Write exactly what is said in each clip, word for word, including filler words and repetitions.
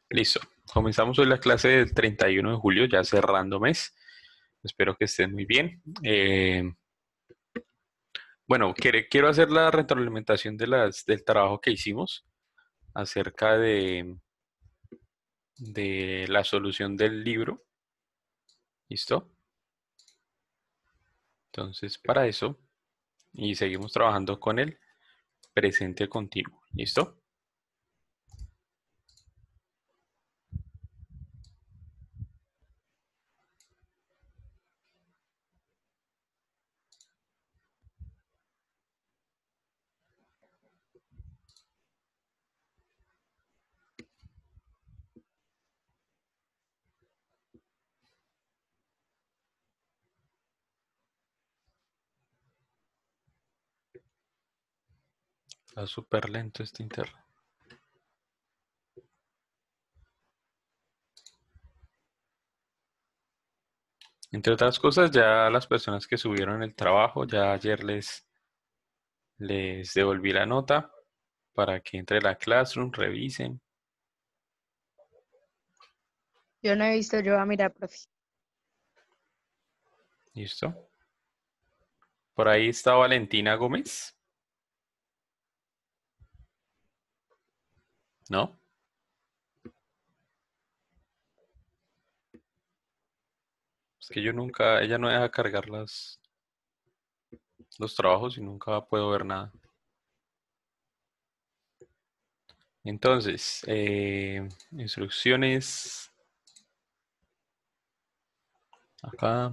Listo. Comenzamos hoy la clase del treinta y uno de julio, ya cerrando mes. Espero que estén muy bien. Eh, bueno, quiere- quiero hacer la retroalimentación de las, del trabajo que hicimos acerca de, de la solución del libro. ¿Listo? Entonces, para eso, y seguimos trabajando con el presente continuo. ¿Listo? Está súper lento este internet. Entre otras cosas, ya las personas que subieron el trabajo, ya ayer les, les devolví la nota para que entre a la Classroom, revisen. Yo no he visto, yo voy a mirar, profe. ¿Listo? Por ahí está Valentina Gómez. ¿No? Es que yo nunca, ella no deja cargar las, los trabajos y nunca puedo ver nada. Entonces, eh, instrucciones. Acá.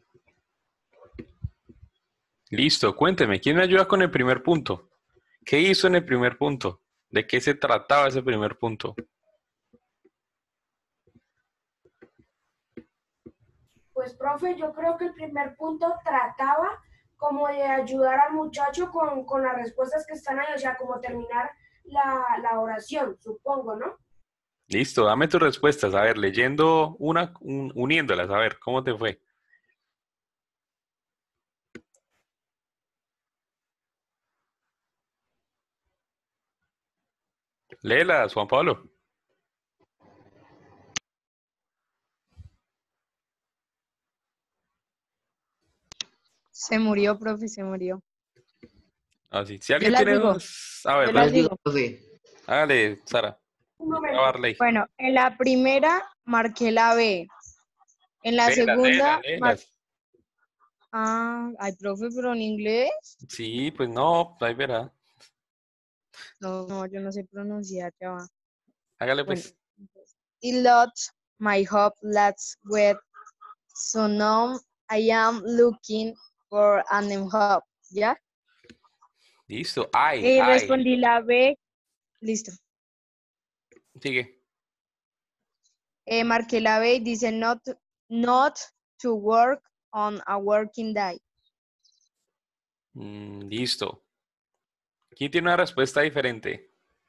Listo, cuénteme, ¿quién me ayuda con el primer punto? ¿Qué hizo en el primer punto? ¿De qué se trataba ese primer punto? Pues, profe, yo creo que el primer punto trataba como de ayudar al muchacho con, con las respuestas que están ahí, o sea, como terminar la, la oración, supongo, ¿no? Listo, dame tus respuestas. A ver, leyendo una, un- uniéndolas, a ver, ¿cómo te fue? Léelas, Juan Pablo. Se murió, profe, se murió. Así. Si Yo alguien las tiene digo, dos, a ver, yo Yo las les dale. digo, digo. profe. Hágale, Sara. Un Ya momento. Barley. Bueno, en la primera marqué la B. En la Léelas, léelas, segunda, mar... léelas. ah, ay, profe, pero en inglés. Sí, pues no, ahí verá. No, no, yo no sé pronunciar, ya va. Hágale Bueno, pues. it lost my hope last wet. So now I am looking for a new hope. ¿Ya? Listo. Ay, Y ay. respondí la B. Listo. Sigue. Eh, marqué la B y dice not, not to work on a working day. Mm, listo. ¿Quién tiene una respuesta diferente?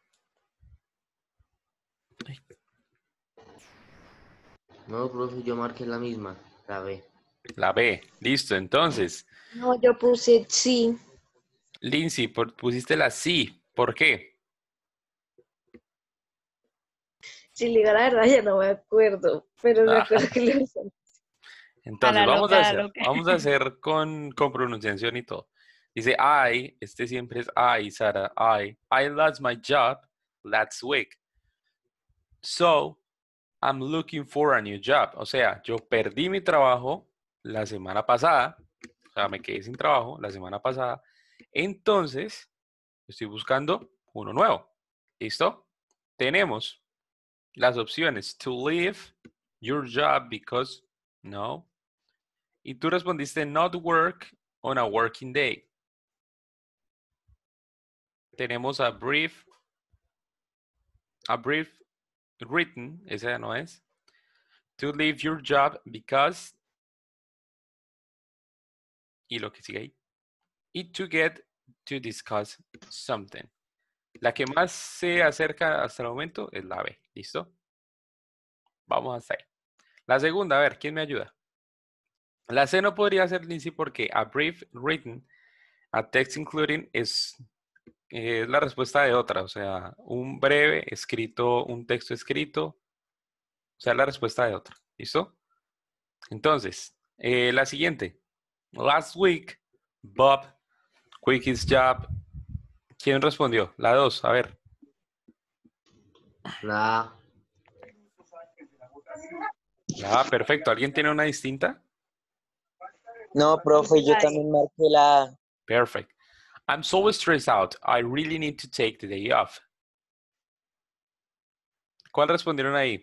No, profe, yo marqué la misma, la B. La B. Listo. Entonces, No, yo puse sí. Lindsay, por- pusiste la sí. ¿Por qué? Si le digo la verdad, ya no me acuerdo, pero me Ah, acuerdo que le puse. A entonces, la vamos loca, a a la hacer. loca. Vamos a hacer con, con pronunciación y todo. Dice I. Este siempre es I, Sara. I. I lost my job last week. So, I'm looking for a new job. O sea, yo perdí mi trabajo la semana pasada. O sea, me quedé sin trabajo la semana pasada. Entonces, estoy buscando uno nuevo. ¿Listo? Tenemos las opciones to leave your job because no. Y tú respondiste not work on a working day. Tenemos a brief, a brief written, esa no es. To leave your job because, y lo que sigue ahí. Y to get to discuss something. La que más se acerca hasta el momento es la B. ¿Listo? Vamos hasta ahí. La segunda, a ver, ¿quién me ayuda? La C no podría ser Lindsay porque a brief written, a text including es, es la respuesta de otra. O sea, un breve escrito, un texto escrito O sea, la respuesta de otro. ¿Listo? Entonces, eh, la siguiente. Last week, Bob quit his job. ¿Quién respondió? La dos, a ver. La A. La A, perfecto. ¿Alguien tiene una distinta? No, profe, yo también marqué la A. Perfect. I'm so stressed out. I really need to take the day off. ¿Cuál respondieron ahí?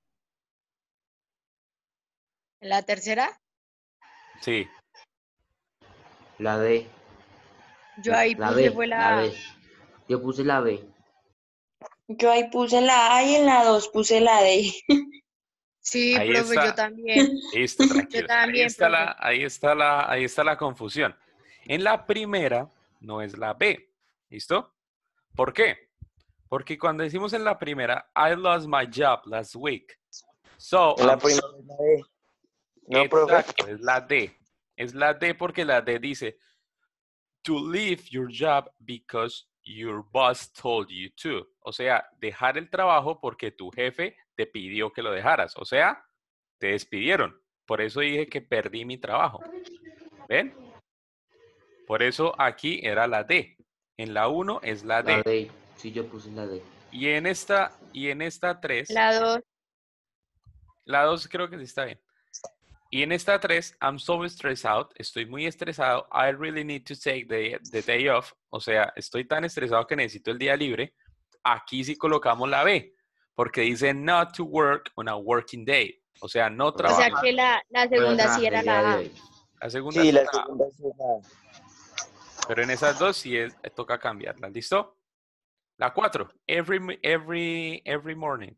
¿La tercera? Sí. La D. Yo ahí La puse B. fue La la A. B. Yo puse la B. Yo ahí puse la A y en la dos puse la D. Sí, Ahí profe, está. yo también. Listo, tranquilo. Ahí también, está, profe. la, ahí, está la, ahí está la confusión. En la primera no es la B. ¿Listo? ¿Por qué? Porque cuando decimos en la primera, I lost my job last week. So, En la I'm- primera es la D. No, profe. exacto, es la D. Es la D porque la D dice to leave your job because your boss told you to. O sea, dejar el trabajo porque tu jefe te pidió que lo dejaras. O sea, te despidieron. Por eso dije que perdí mi trabajo. ¿Ven? Por eso aquí era la D. En la uno es la La D. D. Sí, yo puse la D. Y en esta, y en esta tres, La dos. la dos creo que sí está bien. Y en esta tres, I'm so stressed out, estoy muy estresado, I really need to take the, the day off, o sea, estoy tan estresado que necesito el día libre. Aquí sí colocamos la B, porque dice not to work on a working day, o sea, no O trabajo. sea que la, la Voy a segunda sí trabajar era el día la de A. hoy. La segunda Sí, sí la está, segunda sí es la A. pero en esas dos sí es, toca cambiarla, ¿listo? La cuatro, every, every, every morning.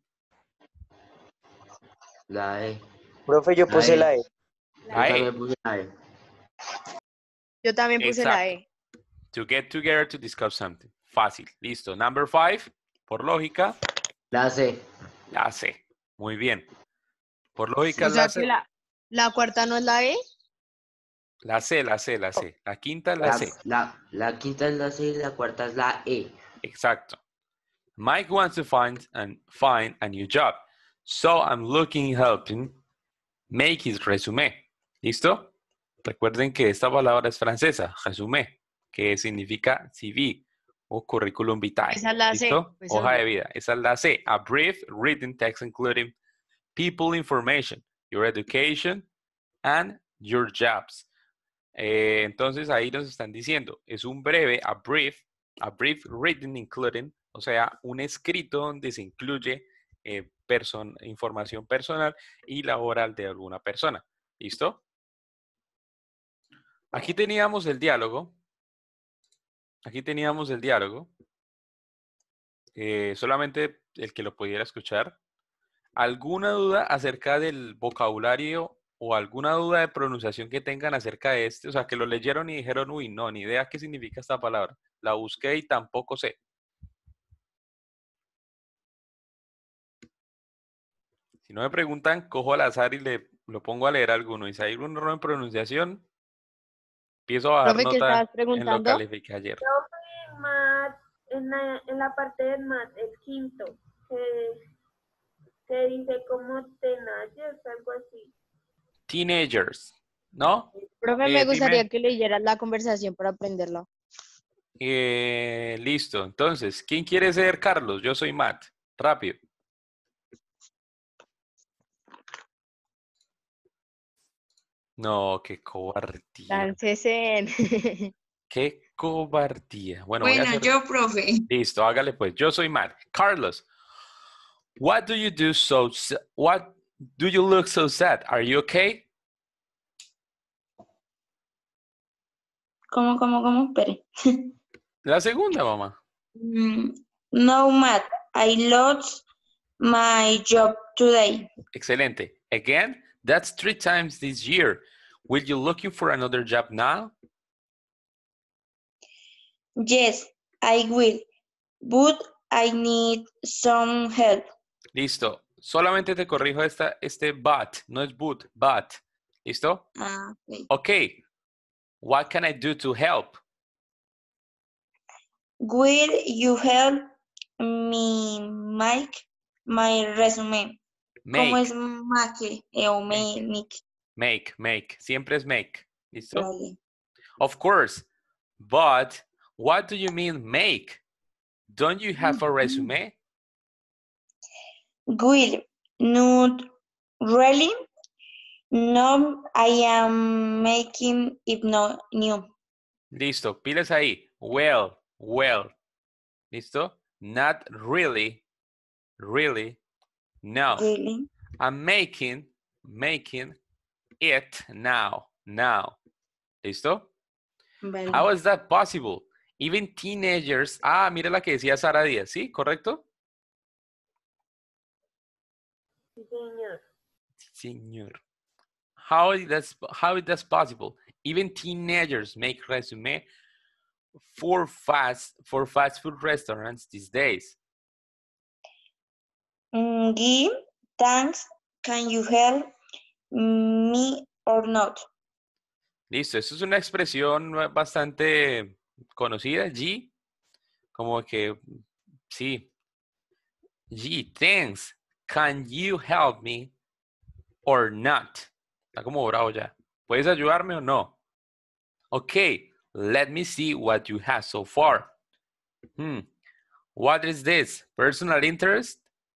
La E. Profe, yo La puse E. la E. Yo La E. también puse la E. Yo también puse la Exacto. E. To get together to discuss something. Fácil, listo. Number five, por lógica, La C. la C. Muy bien. Por lógica O es sea la que C. la, la cuarta no es la E. La C, la C, la C. La quinta es la La, C. la, la quinta es la C y la cuarta es la E. Exacto. Mike wants to find and find a new job. So I'm looking helping make his resume. ¿Listo? Recuerden que esta palabra es francesa, resume, que significa C V o curriculum vitae. Esa es la C. ¿Listo? Pues Hoja obvio. de vida. Esa es la C. A brief written text including people information, your education, and your jobs. Eh, entonces ahí nos están diciendo, es un breve, a brief, a brief written including, o sea, un escrito donde se incluye eh, person, información personal y laboral de alguna persona. ¿Listo? Aquí teníamos el diálogo. Aquí teníamos el diálogo. Eh, solamente el que lo pudiera escuchar. ¿Alguna duda acerca del vocabulario o alguna duda de pronunciación que tengan acerca de este? O sea, que lo leyeron y dijeron, uy, no, ni idea qué significa esta palabra. La busqué y tampoco sé. Si no me preguntan, cojo al azar y le lo pongo a leer alguno. Y si hay algún error en pronunciación, empiezo a bajar Profe, ¿qué estabas nota en lo que preguntando? califiqué ayer. En mat, en la, en la parte del mat, el quinto, que, que dice como teenagers, algo así. Teenagers, ¿no? Profe, Eh, me gustaría dime. que leyeras la conversación para aprenderla. Eh, listo. Entonces, ¿quién quiere ser Carlos? Yo soy Matt. Rápido. No, qué cobardía. Láncese en. Qué cobardía. Bueno, voy a Bueno, hacer. yo, profe. Listo, hágale pues. Yo soy Matt. Carlos, what do you do so sa- what do you look so sad? Are you okay? ¿Cómo, cómo, cómo? Espere. La segunda, mamá. Mm, no, Matt. I lost my job today. Excelente. Again, that's three times this year. Will you looking for another job now? Yes, I will. But I need some help. Listo. Solamente te corrijo esta, este but, no es but, but. ¿Listo? Ah, ok. Okay. What can I do to help? Will you help me make my resume? ¿Cómo es Make, make eh, o me, make, make? make, make. Siempre es make. ¿Listo? Vale. Of course. But what do you mean make? Don't you have a resume? Will, not really. No, I am making it no new. Listo. Piles ahí. Well, well. ¿Listo? Not really, really. No. Really? I'm making, making it now, now. ¿Listo? Vale. How is that possible? Even teenagers. Ah, mira la que decía Sara Díaz, ¿sí? ¿Correcto? Sí, señor. Señor. How is that, how is that possible? Even teenagers make resume for fast, for fast food restaurants these days. Mm, Give, thanks. Can you help me or not? Listo, esto es una expresión bastante conocida, G, como que, sí, G, thanks, can you help me or not? Está como bravo ya. ¿Puedes ayudarme o no? Okay, let me see what you have so far. Hmm, what is this? Personal interest?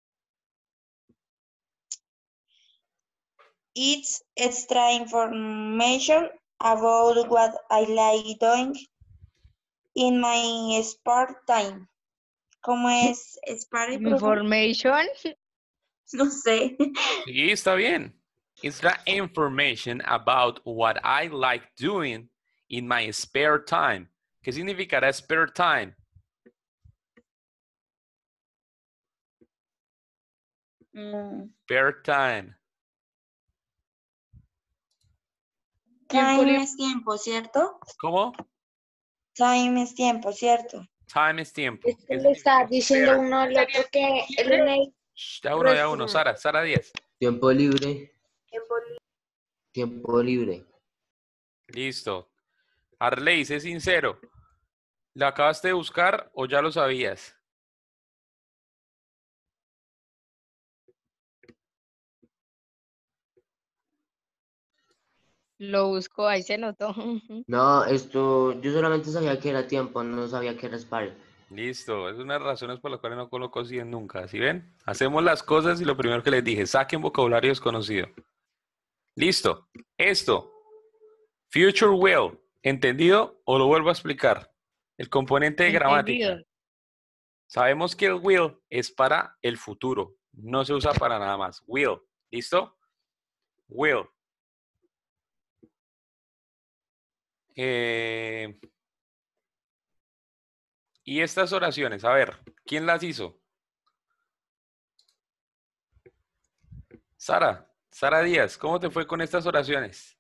It's extra information about what I like doing in my spare time. ¿Cómo es spare, profe? Information. No sé. Sí, está bien. It's the information about what I like doing in my spare time. ¿Qué significará spare time? Mm, Spare time. Tiempo Time libre. es tiempo, ¿cierto? ¿Cómo? Time es tiempo, ¿cierto? Time es tiempo. Es que ¿Qué le está significa diciendo spare? uno al otro que él en el Shh, ya uno, ya uno. resumen. Sara, Sara diez. Tiempo libre. Tiempo libre. Tiempo libre. Listo. Arley, sé sincero. ¿La acabaste de buscar o ya lo sabías? Lo busco, ahí se notó. No, esto, yo solamente sabía que era tiempo, no sabía que era spare. Listo. Es una de las razones por las cuales no coloco cien nunca. ¿Sí ven? Hacemos las cosas y lo primero que les dije, saquen vocabulario desconocido. Listo. Esto. Future will. ¿Entendido o lo vuelvo a explicar? El componente de gramática. Entendido. Sabemos que el will es para el futuro. No se usa para nada más. Will. ¿Listo? Will. Eh, y estas oraciones, a ver, ¿quién las hizo? Sara, Sara Díaz, ¿cómo te fue con estas oraciones?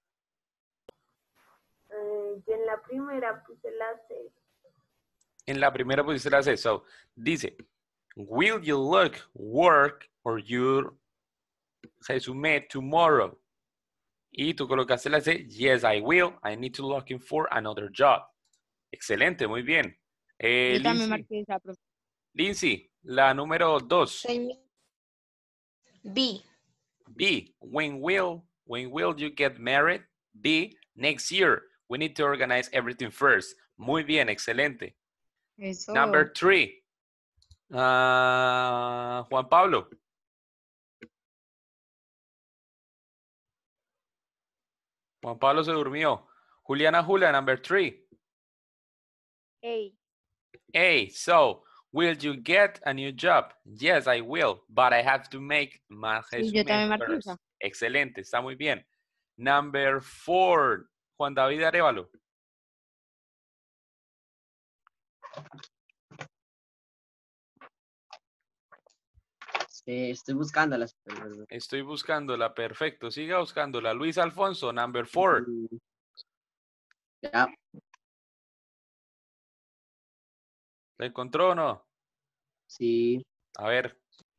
Eh, yo en la primera puse la C. En la primera pusiste la C. So, dice, will you look work or your resume tomorrow? Y tú colocaste la C, yes, I will. I need to looking for another job. Excelente, muy bien. Eh, Yo también Lindsay, marqué esa, profe. Lindsay, la número dos. Señor. B. B, when will, when will you get married? B, next year. We need to organize everything first. Muy bien, excelente. Eso. Number three. Uh, Juan Pablo. Juan Pablo se durmió. Juliana Julia, number three. A. A, so, will you get a new job? Yes, I will, but I have to make my Sí, yo también resume marqué first. esa. Excelente, está muy bien. Number four, Juan David Arevalo. Eh, estoy buscándolas. Estoy buscándola, perfecto. Siga buscándola. Luis Alfonso, number four. Ya, ¿La encontró o no? sí. A ver,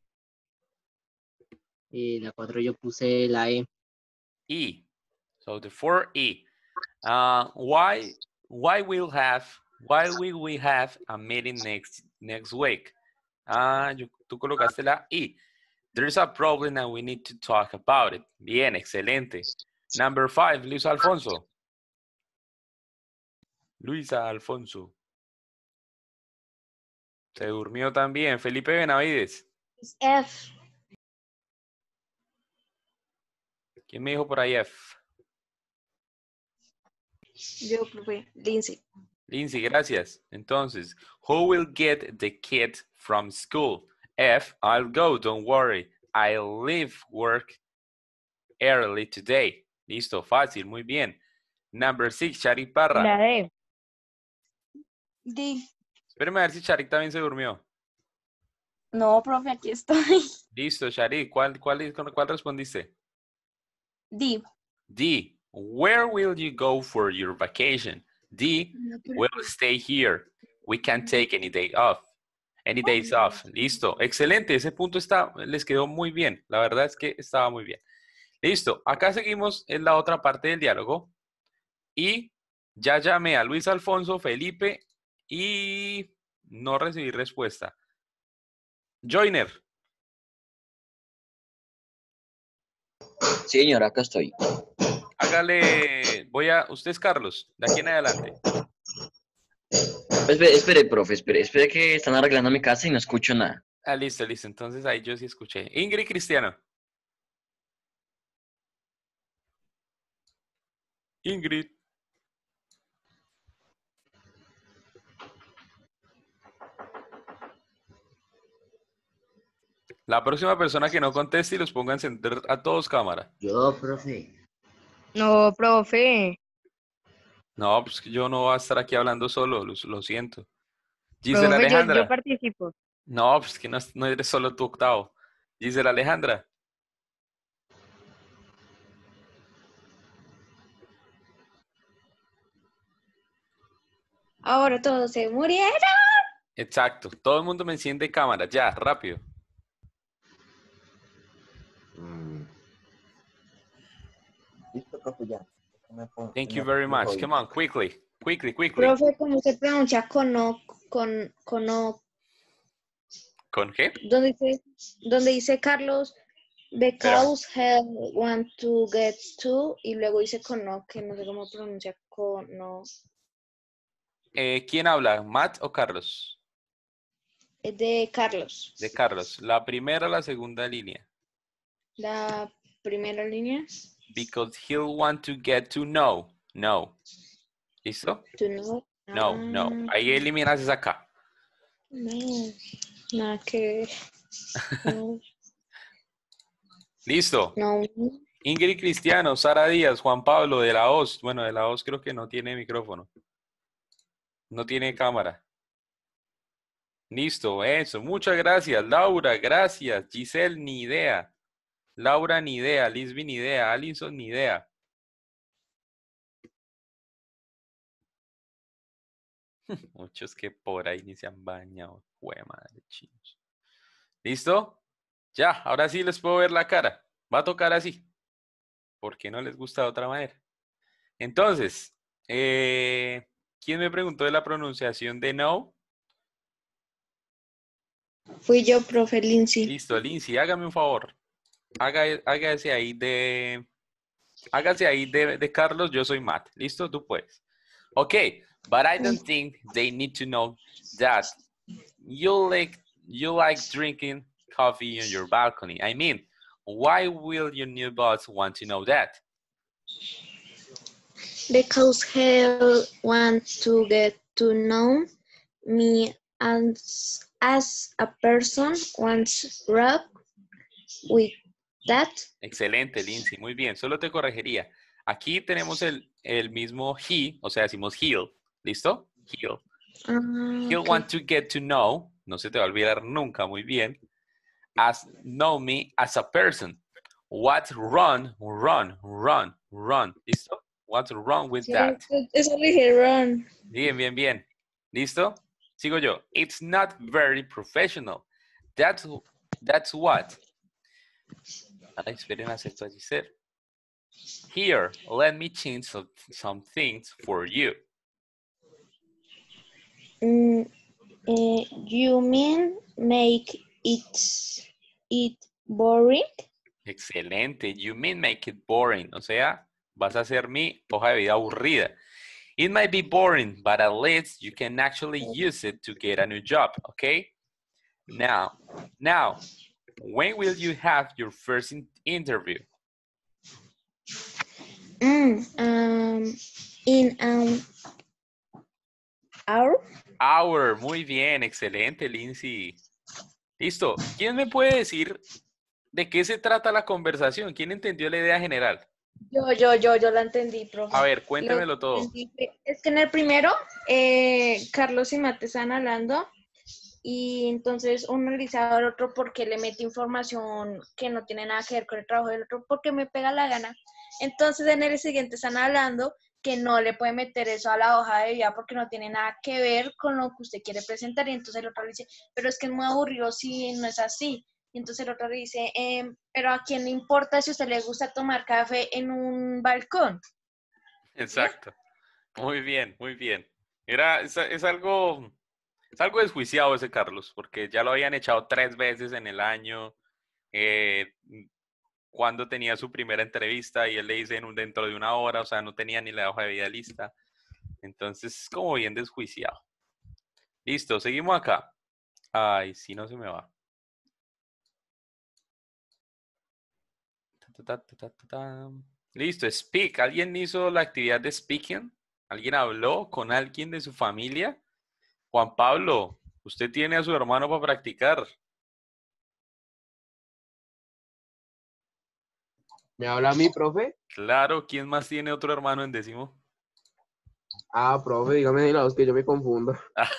Y la cuatro yo puse la E. E. So the four E. Uh, why, why we'll have, why will we have a meeting next, next week? Ah, yo- tú colocaste la E. There's a problem and we need to talk about it. Bien, excelente. Number five, Luis Alfonso. Luisa Alfonso. Se durmió también. Felipe Benavides. F. ¿Quién me dijo por ahí F? Yo, profe. Lindsay. Lindsay, gracias. Entonces, who will get the kid from school? F, I'll go, don't worry. I'll leave work early today. Listo, fácil, muy bien. Number six, Charik Parra. La D. D. Espérame a ver si Charik también se durmió. No, profe, aquí estoy. Listo, Charik, ¿cuál, cuál, cuál respondiste? D. D, where will you go for your vacation? D, we'll stay here. We can't take any day off. Any days off. Listo. Excelente. Ese punto está, les quedó muy bien. La verdad es que estaba muy bien. Listo. Acá seguimos en la otra parte del diálogo. Y ya llamé a Luis Alfonso, Felipe y no recibí respuesta. Joiner. Sí, señor, acá estoy. Hágale. Voy a. Usted es Carlos. De aquí en adelante. Espere, espere, profe, espere, espere que están arreglando mi casa y no escucho nada. Ah, listo, listo. Entonces ahí yo sí escuché. Ingrid Cristiano. Ingrid. La próxima persona que no conteste y los ponga a encender a todos cámara. Yo, profe. No, profe. No, pues que yo no voy a estar aquí hablando solo, lo, lo siento. Gisela Profe, yo, Alejandra. yo participo. No, pues que no, no eres solo tu octavo. Gisela Alejandra. Ahora todos se murieron. Exacto. Todo el mundo me enciende cámara. Ya, rápido. Mm, Listo, profe, ya. Me pon- Thank me you very pongo much. hoy. Come on, quickly. Quickly, quickly. Profe, ¿cómo se pronuncia cono, con, cono, ¿Con qué? donde dice, donde dice Carlos, because hell want to get to, y luego dice cono, que no sé cómo pronuncia cono, Eh, ¿Quién habla? ¿Matt o Carlos? es de Carlos. De Carlos. La primera o la segunda línea. La primera línea, Because he'll want to get to know. No. ¿Listo? to know. No, no. Ah, Ahí eliminas esa acá. no, nada que no, Listo. no. Ingrid Cristiano, Sara Díaz, Juan Pablo de la O S. Bueno, de la O S creo que no tiene micrófono. No tiene cámara. Listo, eso. Muchas gracias. Laura, gracias. Giselle, ni idea. Laura, ni idea. Lisby, ni idea. Alison, ni idea. Muchos que por ahí ni se han bañado. Jue madre, chinos. ¿Listo? Ya, ahora sí les puedo ver la cara. Va a tocar así. ¿Por qué no les gusta de otra manera? Entonces, eh, ¿quién me preguntó de la pronunciación de no? Fui yo, profe Lindsay. Listo, Lindsay, hágame un favor. Haga, hágase ahí de... Hágase ahí de, de Carlos, yo soy Matt. ¿Listo? Tú puedes. Ok, but I don't think they need to know that you like, you like drinking coffee on your balcony. I mean, why will your new boss want to know that? Because he wants to get to know me as, as a person once rock with that. Excelente, Lindsay. Muy bien. Solo te corregiría. Aquí tenemos el, el mismo he, o sea, decimos he'll. ¿Listo? He'll. Ah, He'll ok. want to get to know, no se te va a olvidar nunca, muy bien, as know me as a person. What's wrong, run, run, run. ¿Listo? What's wrong with Sí, that? eso le dije run. Bien, bien, bien. ¿Listo? Sigo yo. It's not very professional. That's, that's what. Ay, esperen, acepto a Giselle. Here, let me change some, some things for you. Mm, eh, you mean make it it Boring. Excelente. You mean make it boring. O sea, vas a hacer mi hoja de vida aburrida. It might be boring, but at least you can actually use it to get a new job, okay? Now, now, when will you have your first in interview? Mm, um, in an hour. Hour. Muy bien. Excelente, Lindsay. Listo. ¿Quién me puede decir de qué se trata la conversación? ¿Quién entendió la idea general? Yo, yo, yo, yo la entendí, profe. A ver, Lo cuéntemelo todo. entendí fue- Es que en el primero, eh, Carlos y Mate están hablando y entonces uno le dice al otro porque le mete información que no tiene nada que ver con el trabajo del otro porque me pega la gana. Entonces en el siguiente están hablando que no le puede meter eso a la hoja de vida porque no tiene nada que ver con lo que usted quiere presentar. Y entonces el otro le dice, pero es que es muy aburrido si no es así. Y entonces el otro le dice, "Em, pero ¿a quién le importa si a usted le gusta tomar café en un balcón?" Exacto. Muy bien, muy bien. Era, es, es algo, es algo desjuiciado ese Carlos, porque ya lo habían echado tres veces en el año, eh, cuando tenía su primera entrevista y él le dice en un, dentro de una hora, o sea, no tenía ni la hoja de vida lista. Entonces, es como bien desjuiciado. Listo, seguimos acá. Ay, si no se me va. Ta, ta, ta, ta, ta, ta. Listo, speak. ¿Alguien hizo la actividad de speaking? ¿Alguien habló con alguien de su familia? Juan Pablo, usted tiene a su hermano para practicar. ¿Me habla a mí, profe? Claro, ¿quién más tiene otro hermano en décimo? Ah, profe, dígame de la voz que yo me confundo.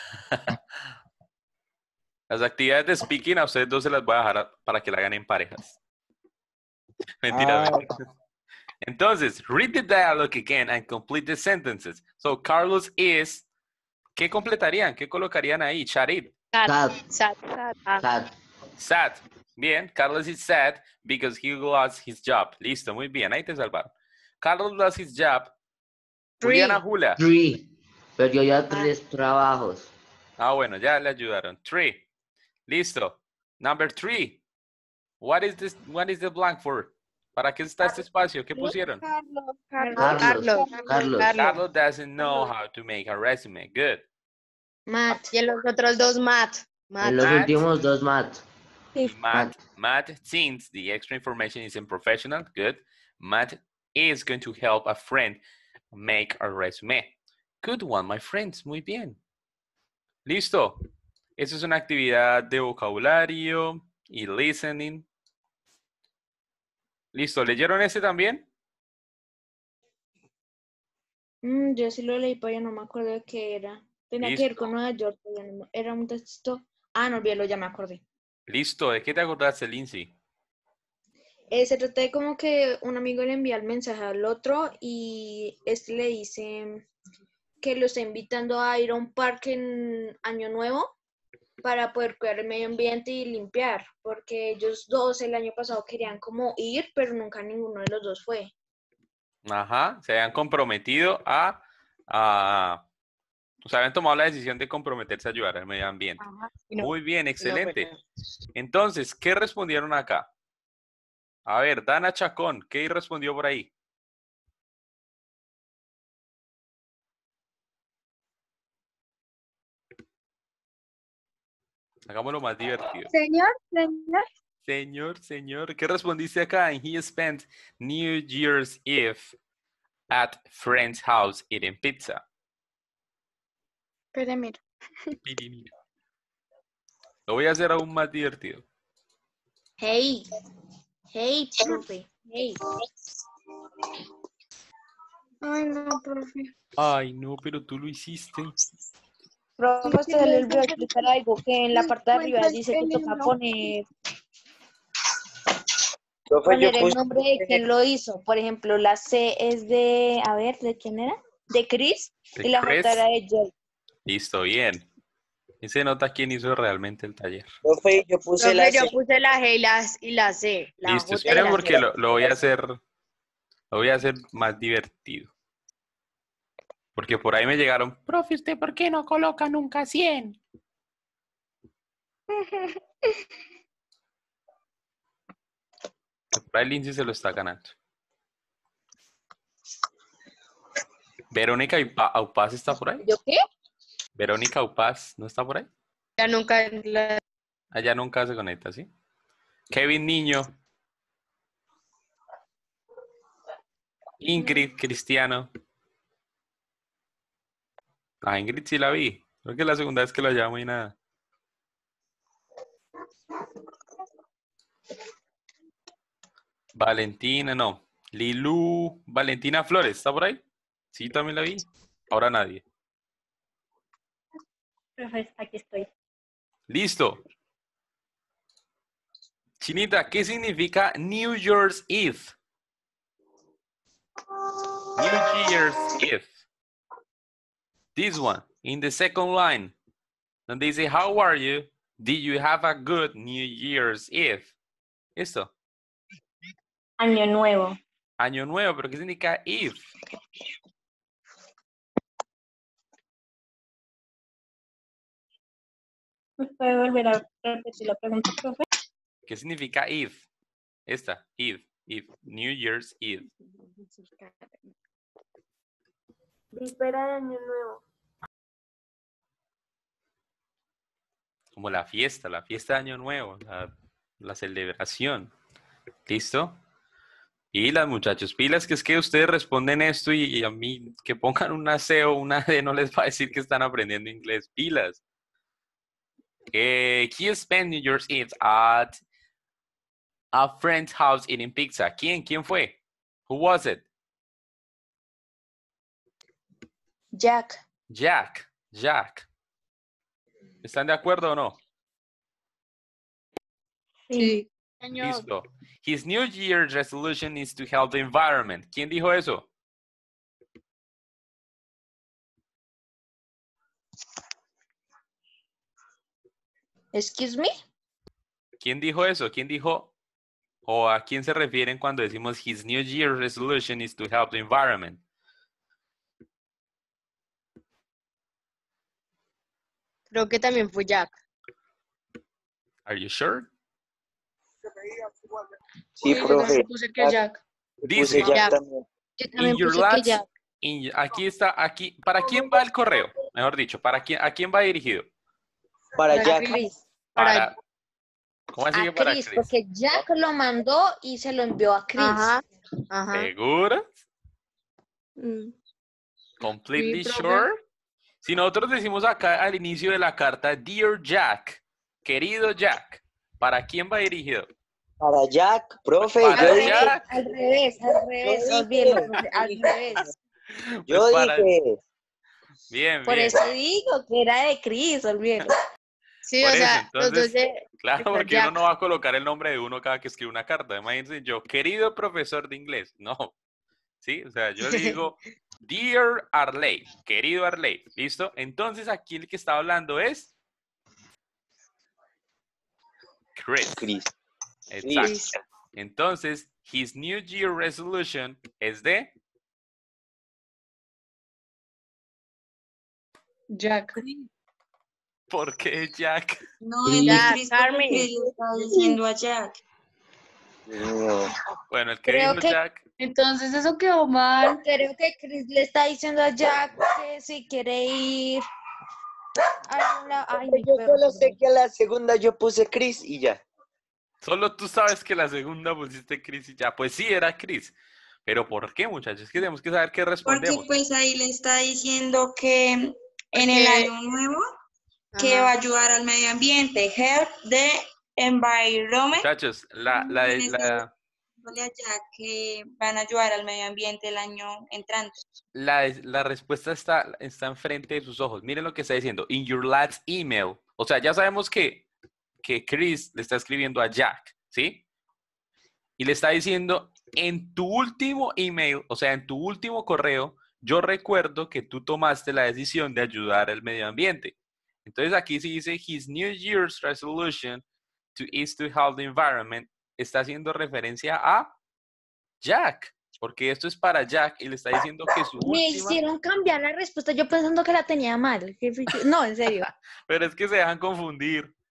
Las actividades de speaking a ustedes dos se las voy a dejar a- para que la hagan en parejas. Mentira, Ah, mentira. Entonces, read the dialogue again and complete the sentences. So, Carlos is... ¿Qué completarían? ¿Qué colocarían ahí? Charit. Sad, Sad. sad. Sad. Bien, Carlos is sad because he lost his job. Listo, muy bien, ahí te salvaron. Carlos lost his job. Juliana Jula. Three. Perdió ya tres trabajos. Ah, bueno, ya le ayudaron. Three. Listo. Number three. What is this? What is the blank for? ¿Para qué está este espacio? ¿Qué pusieron? Carlos, Carlos, Carlos. Carlos. Carlos doesn't know how to make a resume. Good. Matt. Y en los otros dos, Matt. Matt. En los Matt. últimos dos, Matt. Matt, Matt thinks the extra information isn't professional. Good. Matt is going to help a friend make a resume. Good one, my friends. Muy bien. Listo. Esa es una actividad de vocabulario y listening. Listo. ¿Leyeron ese también? Mm, yo sí lo leí, pero ya no me acuerdo de qué era. Tenía que ver Listo. con Nueva York, pero ya no- era un texto. Ah, no, olvídalo, ya me acordé. Listo. ¿De qué te acordaste, Lindsay? Eh, se trata de como que un amigo le envía el mensaje al otro y este le dice que lo está invitando a ir a un parque en Año Nuevo para poder cuidar el medio ambiente y limpiar, porque ellos dos el año pasado querían como ir, pero nunca ninguno de los dos fue. Ajá. Se habían comprometido a, a... O sea, habían tomado la decisión de comprometerse a ayudar al medio ambiente. Muy bien, excelente. Entonces, ¿qué respondieron acá? A ver, Dana Chacón, ¿qué respondió por ahí? Hagámoslo más divertido. Señor, señor. Señor, señor, ¿qué respondiste acá? And he spent New Year's Eve at friend's house eating pizza. Pero mira. Pirinira. Lo voy a hacer aún más divertido. Hey, hey, profe, hey. Ay, no, profe. Ay, no, pero tú lo hiciste. Profe, usted le olvidó explicar algo que en la parte de arriba dice que toca poner, Profe, yo poner el puse, nombre de quien lo hizo. Por ejemplo, la C es de, a ver, ¿de quién era? De Chris De y la Chris. J era de Joy. Listo, bien. Y se nota quién hizo realmente el taller. profe, yo puse la Profe, yo C. puse la G y la, y la C. La Listo, J y esperen la porque C. lo, lo voy a hacer, lo voy a hacer más divertido. Porque por ahí me llegaron, profe, ¿usted por qué no coloca nunca cien? Por ahí Lindsay se lo está ganando. Verónica Aupa- Aupaz está por ahí. ¿Yo qué? Verónica Aupaz, ¿no está por ahí? Ya nunca la... Allá nunca se conecta, ¿sí? Kevin Niño. Ingrid Cristiano. Ah, Ingrid sí la vi. Creo que es la segunda vez que la llamo y nada. Valentina, no. Lilu, Valentina Flores, ¿está por ahí? Sí, también la vi. Ahora nadie. Profe, aquí estoy. Listo. Chinita, ¿qué significa New Year's Eve? New Year's Eve. This one, in the second line. And they say, how are you? Did you have a good New Year's Eve? Esto. Año nuevo. Año nuevo, pero ¿qué significa Eve? ¿Me puede volver a repetir la pregunta, profe? ¿Qué significa Eve? Esta, Eve, Eve, New Year's Eve. Víspera de Año Nuevo. Como la fiesta, la fiesta de Año Nuevo, la, la celebración. ¿Listo? Y las muchachos, pilas, que es que ustedes responden esto y, y a mí que pongan una C o una D no les va a decir que están aprendiendo inglés. Pilas. Eh, he spent New Year's Eve at a friend's house eating pizza. ¿Quién? ¿Quién fue? Who was it? Jack. Jack. Jack. ¿Están de acuerdo o no? Sí. Listo. His New Year's resolution is to help the environment. ¿Quién dijo eso? Excuse me. ¿Quién dijo eso? ¿Quién dijo? ¿O a quién se refieren cuando decimos his New Year's resolution is to help the environment? Creo que también fue Jack. Are you sure? Sí, yo profe. también puse que Jack. Dice, Puse Jack Jack. también. Yo in también your puse que labs, Jack. in- aquí está, aquí. ¿Para quién va el correo? Mejor dicho, ¿para quién, a quién va dirigido? Para Para Jack. Chris. Para, ¿cómo así A que para Chris, Chris? porque Jack lo mandó y se lo envió a Chris. Ajá. Ajá. ¿Segura? Mm. Completely Sí, profe. sure. Si nosotros decimos acá al inicio de la carta, Dear Jack, querido Jack, ¿para quién va dirigido? Para Jack, profe. Para yo Al dije, revés, Jack. al revés, al revés, dije. olvídelo, profe, al revés. yo Pues para- dije. Bien, Por bien. eso digo que era de Chris, olvídelo. Sí, Por o eso, sea, los dos entonces, de... Claro, está porque uno Jack. no va a colocar el nombre de uno cada que escribe una carta. Imagínense yo, querido profesor de inglés. No. ¿Sí? O sea, yo le digo, Dear Arley, querido Arley. ¿Listo? Entonces aquí el que está hablando es Chris. Chris. Exacto. Chris. Entonces, his New Year resolution es de Jack. ¿por qué Jack? No, Sí. es de Jack, Chris porque Carmen. Chris le está diciendo a Jack. No. Bueno, el que Creo dijo que- Jack, Entonces eso quedó mal. Creo que Chris le está diciendo a Jack que si quiere ir a algún lado. Ay, mi Yo perro, solo sé perdón. que a la segunda yo puse Chris y ya. solo tú sabes que la segunda pusiste Chris y ya. Pues sí, era Chris. Pero ¿por qué, muchachos? Es que tenemos que saber qué Porque respondemos. pues ahí le está diciendo que en Porque- el año nuevo que Ajá. va a ayudar al medio ambiente, help the environment. Muchachos, la, la, Y la, Dígale a Jack que van a ayudar al medio ambiente el año entrante. la, la respuesta está, está enfrente de sus ojos. Miren lo que está diciendo. In your last email. O sea, ya sabemos que, que Chris le está escribiendo a Jack, ¿sí? Y le está diciendo, en tu último email, o sea, en tu último correo, yo recuerdo que tú tomaste la decisión de ayudar al medio ambiente. Entonces aquí sí dice, his New Year's resolution to, is to help the environment. Está haciendo referencia a Jack, porque esto es para Jack y le está diciendo que su Me última... hicieron cambiar la respuesta, yo pensando que la tenía mal. Qué friqui- No, en serio. Pero es que se dejan confundir.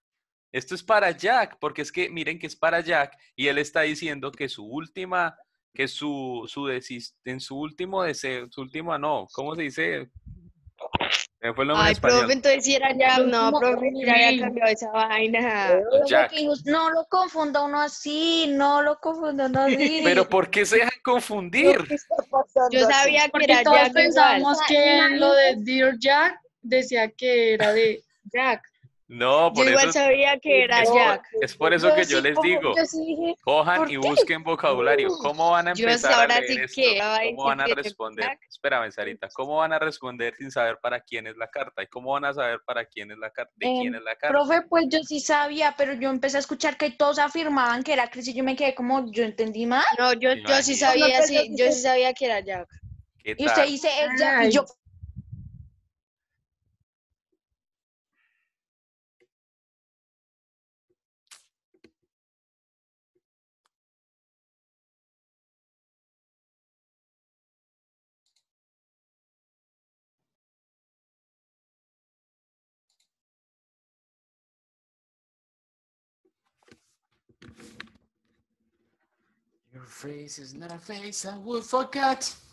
Esto es para Jack, porque es que miren que es para Jack y él está diciendo que su última, que su, su desis, en su último deseo, su última no, ¿cómo se dice? Me fue el nombre en Ay, español. profe, entonces si era Jack. Lo No, último- profe, ya había cambiado esa vaina. Profe, Jack. que us- no lo confunda uno así, no lo confunda uno así. Pero ¿por qué se dejan confundir? ¿Qué está pasando Yo aquí? sabía que Porque era todos Jack igual. pensábamos O sea, que en lo de imagínate- Dear Jack decía que era de Jack. No, Yo por igual eso sabía que era es, Jack. por, es por eso que yo sí les como- digo, yo sí dije, cojan ¿por y qué? busquen vocabulario. ¿Cómo van a Yo empezar a ahora leer sí esto? que va a ¿Cómo van a decir que responder? Jack. Espérame, Sarita. ¿Cómo van a responder sin saber para quién es la carta? ¿Y cómo van a saber para quién es la carta? ¿De quién Em, es la carta? profe, pues yo sí sabía, pero yo empecé a escuchar que todos afirmaban que era Chris y yo me quedé como, yo entendí mal. No, yo, yo sí Imagínate. sabía, pues, sí, yo sí sabía que era Jack. ¿Qué Y usted tal? dice ella y Ay. yo, Your face is not a face I would forget.